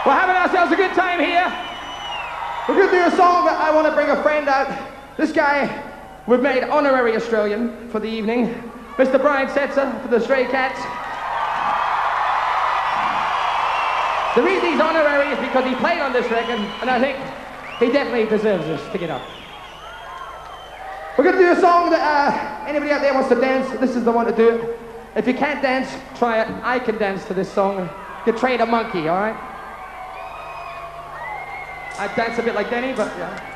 We're having ourselves a good time here. We're going to do a song that I want to bring a friend out. This guy we've made honorary Australian for the evening. Mr. Brian Setzer for the Stray Cats. The reason he's honorary is because he played on this record, and I think he definitely deserves this. Pick it up. We're going to do a song that anybody out there wants to dance, this is the one to do it. If you can't dance, try it. I can dance to this song. You can train a monkey, all right? I dance a bit like Denny, but yeah.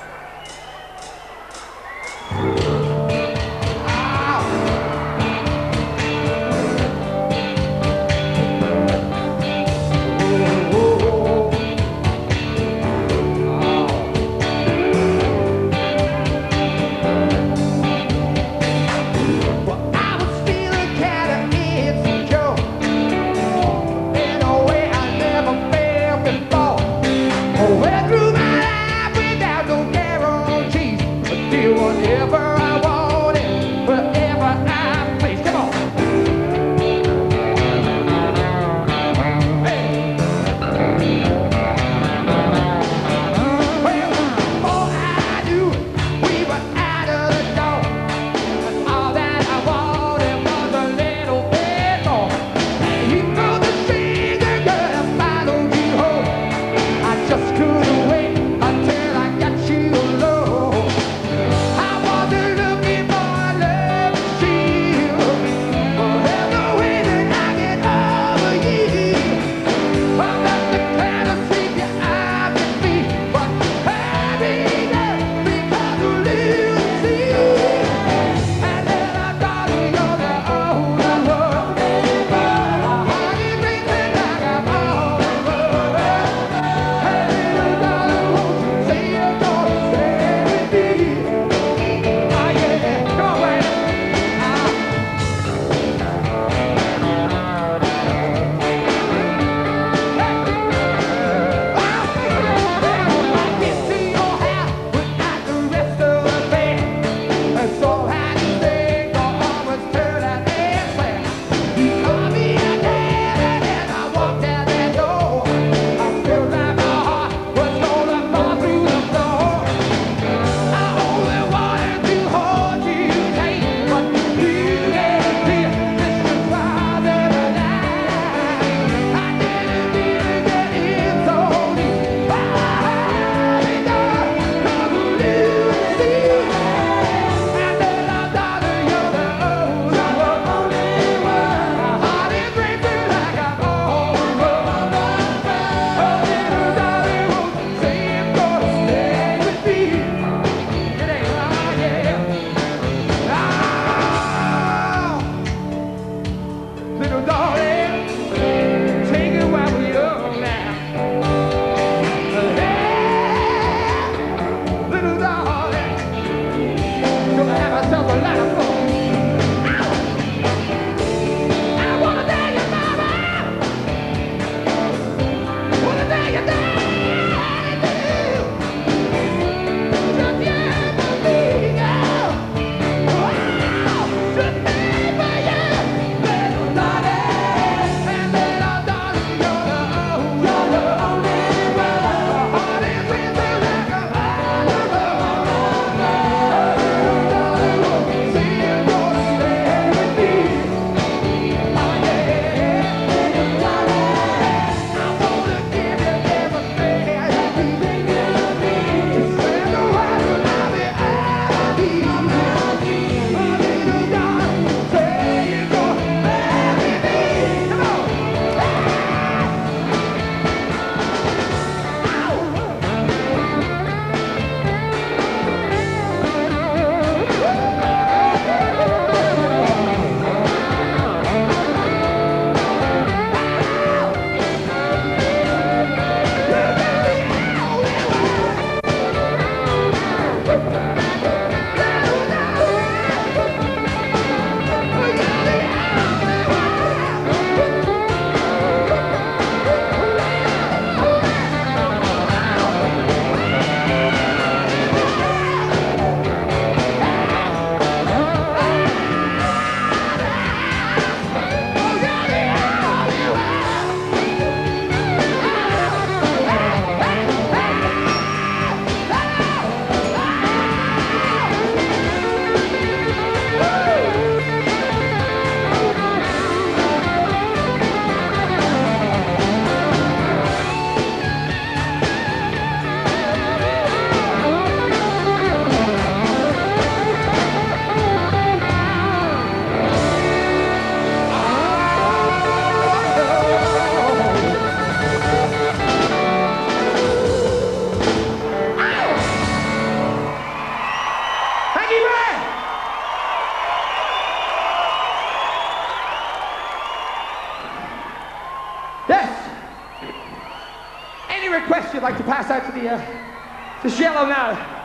Went through my life without no Lucky man! Yes. Any requests you'd like to pass out to the Yellow now?